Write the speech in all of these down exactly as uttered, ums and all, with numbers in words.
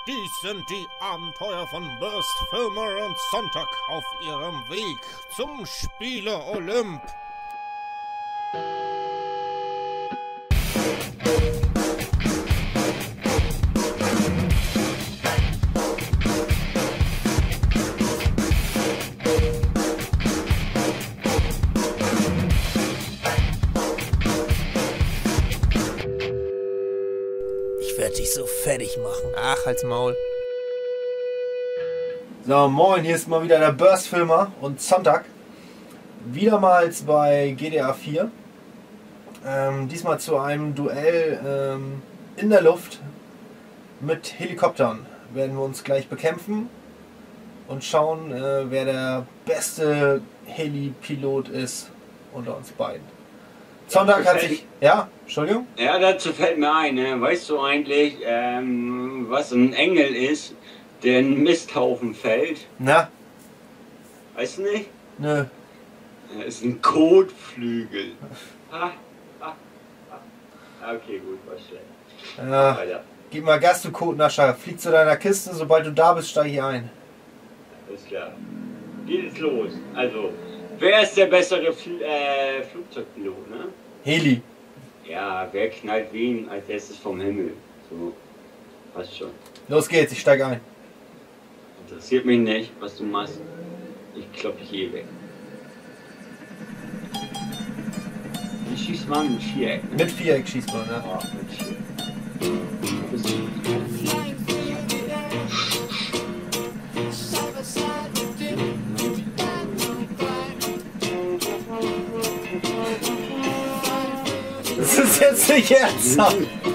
Dies sind die Abenteuer von Burst, Filmer und Sonntag auf ihrem Weg zum Spiele Olymp. Ich werde dich so fertig machen. Ach, halt's Maul. So, moin, hier ist mal wieder der Burst-Filmer und Sonntag. Wiedermals bei G T A vier. Ähm, diesmal zu einem Duell ähm, in der Luft mit Helikoptern. Werden wir uns gleich bekämpfen und schauen, äh, wer der beste Heli-Pilot ist unter uns beiden. Sonntag hat sich... Ja, Entschuldigung? Ja, dazu fällt mir ein, ne? Weißt du eigentlich, ähm, was ein Engel ist, der in einen Misthaufen fällt? Na? Weißt du nicht? Nö. Das ist ein Kotflügel. Ah, ah, ah. Okay, gut, war schlecht. Ja, Weiter. gib mal Gas, du Kotnascher. Flieg zu deiner Kiste, sobald du da bist, steig ich ein. Alles klar. Geht es los. Also, wer ist der bessere Fl äh, Flugzeugpilot, ne? Heli. Ja, wer knallt wen als erstes vom Himmel? So, passt schon. Los geht's, ich steig ein. Interessiert mich nicht, was du machst. Ich klopp dich eh weg. Ich schieß mal mit Viereck. Ne? Mit Viereck schießt man, ne? Oh, mit Viereck. Wo bist du? Das ist jetzt nicht ernsthaft.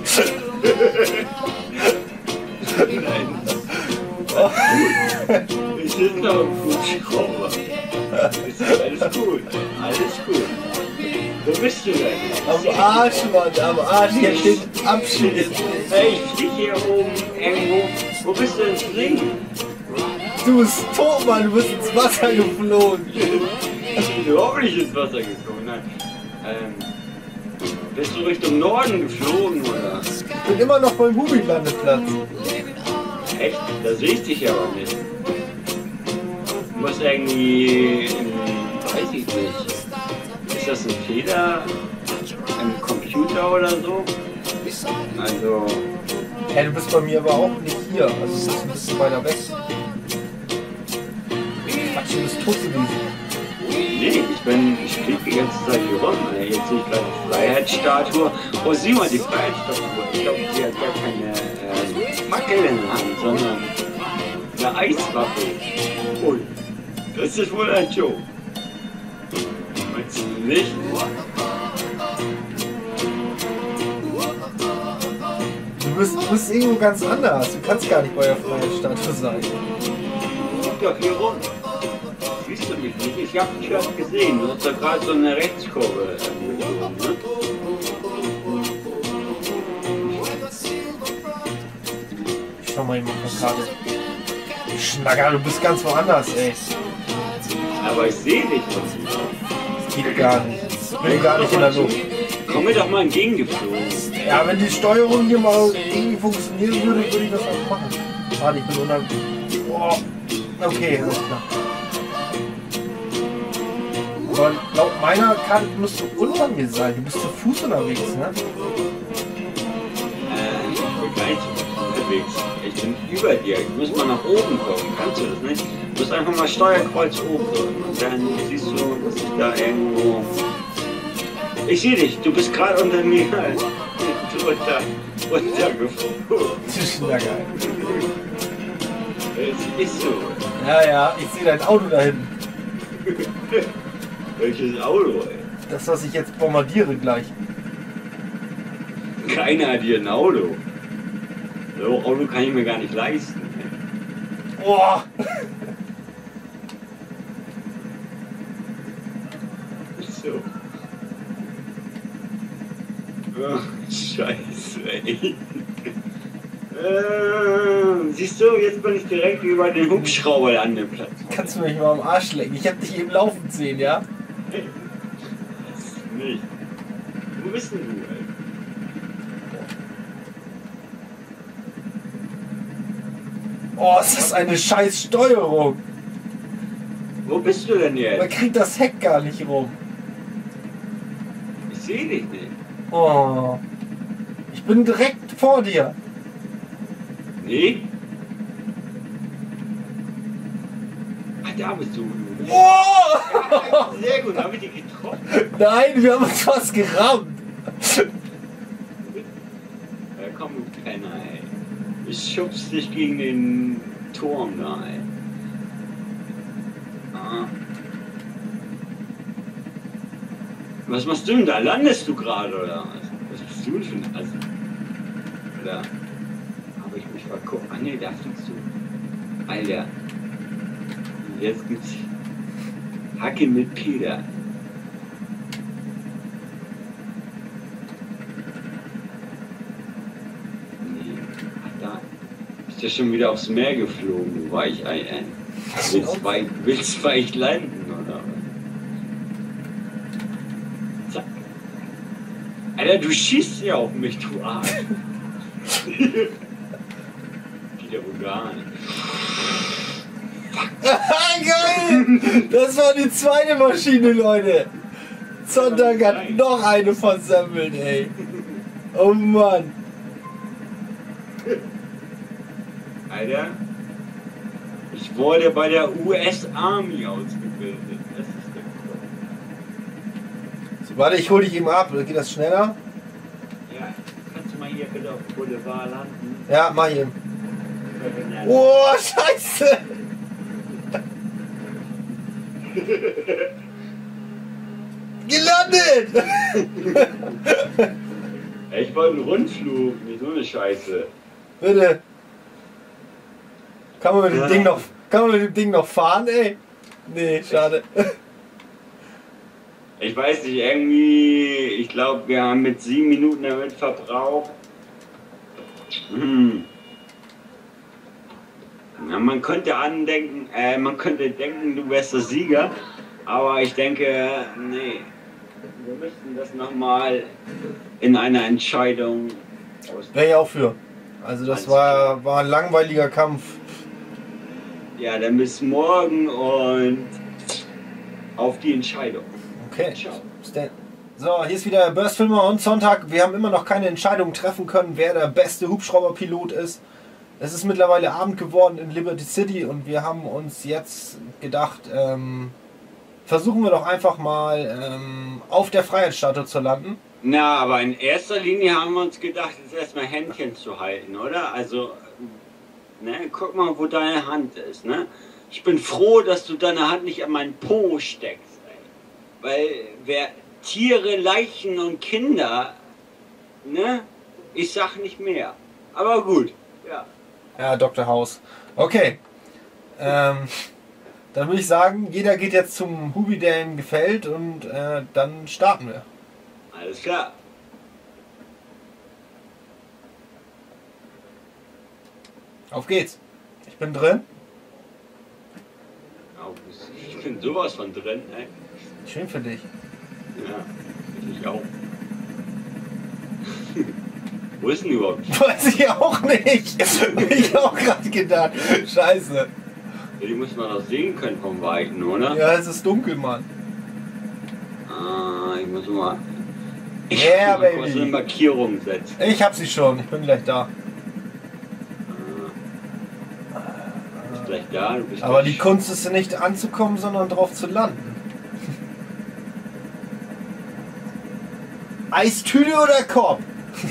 Nein. Oh. Ich sitze noch im Hubschrauber. Ist alles gut. Alles gut. Wo bist du denn? Am Arsch, Mann, am Arsch. Hier steht Abschied. Hey, ich flieg hier oben irgendwo. Wo bist du denn drin? Du bist tot, Mann. Du bist ins Wasser geflogen. Ich bin überhaupt nicht ins Wasser geflogen. Nein. Ähm, bist du Richtung Norden geflogen, oder? Ich bin immer noch beim Hubi-Landeplatz. Echt? Da sehe ich dich aber nicht. Du musst irgendwie, in, weiß ich nicht, ist das ein Fehler im Computer oder so? Also, Hey, du bist bei mir aber auch nicht hier. Also du bist ein bisschen weiter weg. Quatsch, du bist tot gewesen. nee, ich bin, ich fliege die ganze Zeit hier rum. Jetzt sehe ich gerade die Freiheitsstatue. Oh, sieh mal, die Freiheitsstatue. Ich glaube, die hat gar keine äh, Fackel in der Hand, sondern eine Eiswaffe. Ui, das ist wohl ein Joke. Meinst du nicht? Du bist, du bist irgendwo ganz anders. Du kannst gar nicht bei der Freiheitsstatue sein. Guck doch hier rum. Siehst du mich nicht? Ich hab dich gerade gesehen. Du hast da gerade so eine Rechtskurve angezogen, ne? Ich schau mal eben auf die Karte. Schnacker, du bist ganz woanders, ey. Aber ich sehe dich doch nicht. Das geht gar nicht. Ich bin gar nicht in der Luft. Komm mir doch mal entgegengeflogen. Ja, wenn die Steuerung hier mal irgendwie funktionieren würde, würde ich das auch machen. Warte, ich bin unter... Boah. Okay, alles klar. Aber laut meiner Karte musst du unter mir sein. Du bist zu Fuß unterwegs, ne? Äh, ich bin gar nicht unterwegs. Ich bin über dir. Ich muss mal nach oben kommen. Kannst du das nicht? Du musst einfach mal Steuerkreuz oben drücken. Und dann siehst du, dass ich da irgendwo... Ich sehe dich. Du bist gerade unter mir. Runter, runtergeflogen. Das ist ja geil. Es ist so. Ja, ja, ich sehe dein Auto da hinten. Welches Auto, ey? Das, was ich jetzt bombardiere gleich. Keiner hat hier ein Auto. So ein Auto kann ich mir gar nicht leisten. Boah! So. Ach, scheiße, ey. Äh, siehst du, jetzt bin ich direkt über den Hubschrauber an dem Platz. Kannst du mich mal am Arsch lecken? Ich hab dich eben laufen sehen, ja? Das nicht. Wo bist denn du, ey? Oh, ist das eine scheiß Steuerung. Wo bist du denn Man jetzt? kriegt das Heck gar nicht rum. Ich sehe dich nicht. Oh. Ich bin direkt vor dir. Nee? Ah, da bist du. Oh! Sehr gut, habe ich dich getroffen. Nein, wir haben uns fast gerammt. Ja, komm, du Penner, ey. Ich schubst dich gegen den Turm da, ey. Ah. Was machst du denn da? Landest du gerade, oder was? Was bist du denn für ein Assi? Oder habe ich mich verguckt? Ah, ne, da fliegst du. Alter. Jetzt gibt's Hacke mit Peter. Nee, ach da. Ist ja schon wieder aufs Meer geflogen, du Weichei, ey. Willst weich, willst weich landen, oder was? Zack. Alter, du schießt ja auf mich, du Arsch. Geht ja wohl gar nicht. Geil! Das war die zweite Maschine, Leute. Sonntag hat noch eine versammelt, ey. Oh Mann. Alter, ich wurde bei der U S Army ausgebildet. Das ist der Grund. So, warte, ich hol dich eben ab. Geht das schneller? Ja, kannst du mal hier bitte auf Boulevard landen? Ja, mach ich eben. Oh, Scheiße! Gelandet! Ich wollte einen Rundflug, nicht so eine Scheiße. Bitte. Kann man mit dem Ja. Ding noch, kann man mit dem Ding noch fahren, ey? Nee, schade. Ich weiß nicht, irgendwie, ich glaube, wir haben mit sieben Minuten damit verbraucht. Hm. Ja, man könnte andenken, äh, man könnte denken, du wärst der Sieger, aber ich denke, nee. Wir müssten das nochmal in einer Entscheidung aus. Wäre ich auch für. Also das Alles war, war ein langweiliger Kampf. Ja, dann bis morgen und auf die Entscheidung. Okay. Ciao. Stan- So, hier ist wieder der Burstfilmer und Sonntag. Wir haben immer noch keine Entscheidung treffen können, wer der beste Hubschrauberpilot ist. Es ist mittlerweile Abend geworden in Liberty City und wir haben uns jetzt gedacht, ähm, versuchen wir doch einfach mal ähm, auf der Freiheitsstatue zu landen. Na, aber in erster Linie haben wir uns gedacht, jetzt erstmal Händchen zu halten, oder? Also, ne, guck mal, wo deine Hand ist, ne? Ich bin froh, dass du deine Hand nicht an meinen Po steckst, ey. Weil wer Tiere, Leichen und Kinder, ne? Ich sag nicht mehr. Aber gut, ja. Ja, Doktor House. Okay. Ähm, dann würde ich sagen, jeder geht jetzt zum Hubi, der ihm gefällt und äh, dann starten wir. Alles klar. Auf geht's. Ich bin drin. Ich bin sowas von drin, ey. Schön für dich. Ja, ich auch. Wo ist denn überhaupt? Weiß ich auch nicht. Ich auch gerade gedacht. Scheiße. Ja, die muss man doch sehen können vom Weiten, oder? Ja, es ist dunkel, Mann. Ah, ich muss mal. Ich Yeah, muss mal kurz baby. eine Markierung setzen. Ich hab sie schon. Ich bin gleich da. Ah. Du bist gleich da, du bist Aber gleich- die Kunst ist nicht anzukommen, sondern drauf zu landen. Eistüte oder Korb?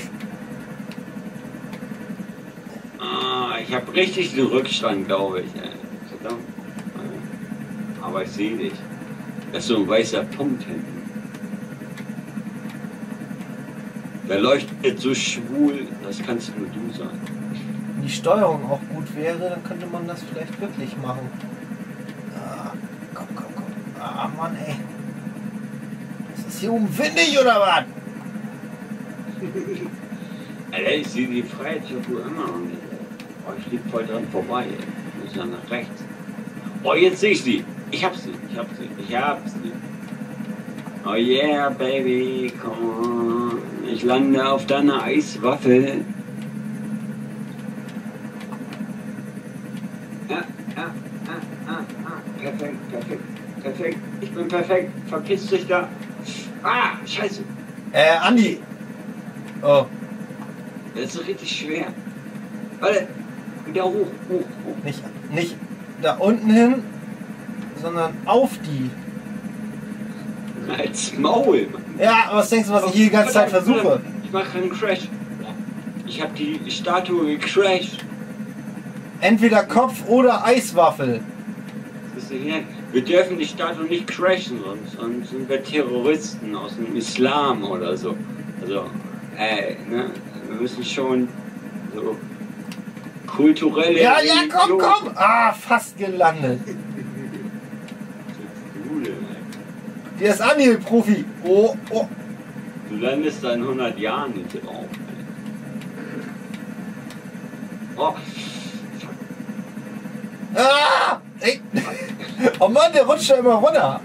Ah, ich habe richtig den Rückstand, glaube ich. Ey. Verdammt. Aber ich sehe dich. Das ist so ein weißer Punkt hinten. Der leuchtet so schwul, das kannst nur du sein. Wenn die Steuerung auch gut wäre, dann könnte man das vielleicht wirklich machen. Ah, komm, komm, komm. Ah, Mann, ey. Ist das hier oben windig oder was? Alter, ich sehe die Freiheitsstatue immer noch nicht. Oh, ich lieg voll dran vorbei. Ey. Ich muss ja nach rechts. Oh, jetzt sehe ich sie. Ich hab sie. Ich hab sie. Ich hab sie. Oh yeah, baby, come on. Ich lande auf deiner Eiswaffel. ah, ah, ah, ah. Perfekt, perfekt, perfekt. Ich bin perfekt. Verpiss dich da. Ah, scheiße. Äh, Andi. Oh. Das ist richtig schwer. Warte. Wieder hoch, hoch, hoch. Nicht, nicht da unten hin, sondern auf die. Als Maul, Mann. Ja, aber was denkst du, was ich hier die ganze Zeit versuche? Ich mache einen Crash. Ich habe die Statue gecrashed. Entweder Kopf oder Eiswaffel. Das ist nicht nett. Wir dürfen die Statue nicht crashen, sonst, sonst sind wir Terroristen aus dem Islam oder so. Also, ey, ne? Wir müssen schon so kulturelle... Ja, ja, komm, komm! Ah, fast gelandet. Hier ist Andi, Profi. Oh, oh. Du landest da in hundert Jahren nicht drauf. Oh, fuck. Ah! Ey. Oh Mann, der rutscht ja immer runter.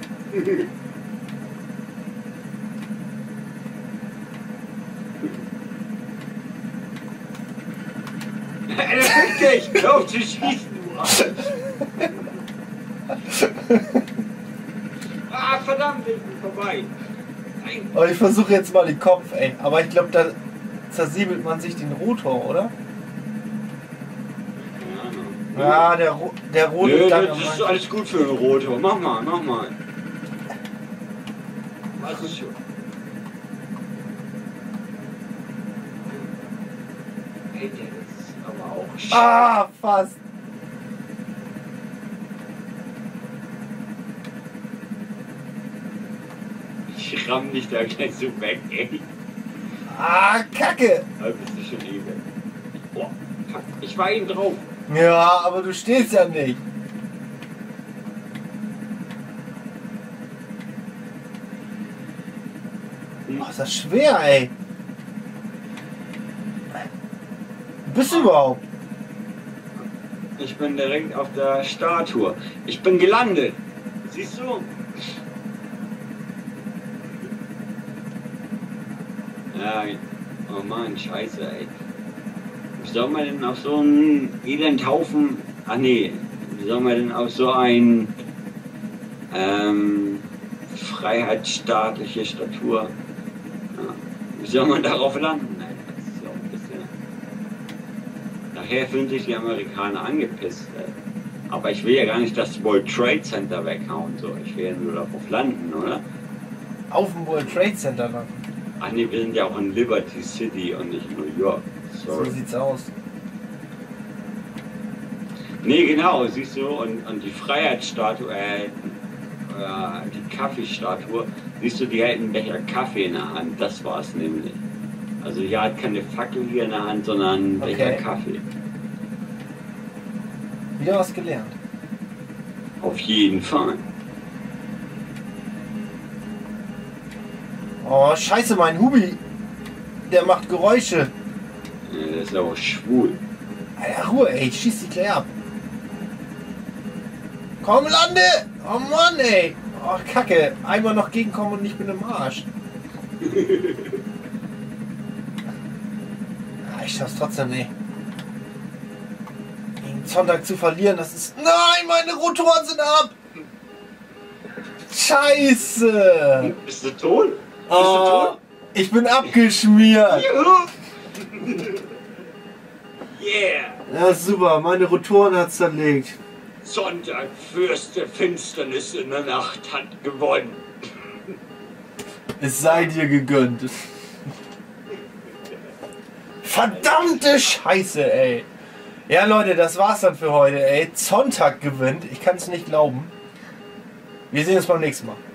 Er fickt dich! Hör auf zu schießen, du Arsch! Ah, verdammt, ich bin vorbei! Nein! Oh, ich versuche jetzt mal den Kopf, ey. Aber ich glaube, da zersiebelt man sich den Rotor, oder? Ja, der, Ro der rote Nö, Gang das ist alles gut für einen Rotor. Mach mal, mach mal. Was ist schon? Ey, der ist aber auch sch Ah, fast. Ich ramm dich da gleich so weg, ey. Ah, Kacke. Da bist du schon eh weg. Oh, fuck, ich war eben drauf. Ja, aber du stehst ja nicht. Oh, ist das schwer, ey. Wo bist du überhaupt? Ich bin direkt auf der Statue. Ich bin gelandet. Siehst du? Ja, oh Mann, scheiße, ey. Wie soll man denn auf so einen elend Haufen... Ach nee, wie soll man denn auf so ein ähm, freiheitsstaatliche Statur... Ja, wie soll man darauf landen? Ey? Das ist ja auch ein bisschen... Nachher fühlen sich die Amerikaner angepisst, ey. Aber ich will ja gar nicht das World Trade Center weghauen, so. Ich will ja nur darauf landen, oder? Auf dem World Trade Center landen. Ach nee, wir sind ja auch in Liberty City und nicht in New York. Sorry. So sieht's aus. Nee, genau, siehst du, und, und die Freiheitsstatue, äh, äh, die Kaffeestatue, siehst du, die hält einen Becher Kaffee in der Hand, das war's nämlich. Also hier hat keine Fackel hier in der Hand, sondern einen Becher Okay. Kaffee. Wieder was gelernt. Auf jeden Fall. Oh, scheiße, mein Hubi. Der macht Geräusche. Äh, Das ist aber schwul. Alter, Ruhe, ey, ich schieß dich gleich ab. Komm, lande! Oh Mann, ey. Oh, Kacke. Einmal noch gegenkommen und ich bin im Arsch. Ah, ich schaff's trotzdem nicht. Gegen Sonntag zu verlieren, das ist... Nein, meine Rotoren sind ab! Scheiße! Bist du tot? Bist Oh, du tot? ich bin abgeschmiert. Juhu! Yeah! Ja, super. Meine Rotoren hat zerlegt. Sonntag, Fürst der Finsternis in der Nacht, hat gewonnen. Es sei dir gegönnt. Verdammte Scheiße, ey. Ja, Leute, das war's dann für heute, ey. Sonntag gewinnt. Ich kann es nicht glauben. Wir sehen uns beim nächsten Mal.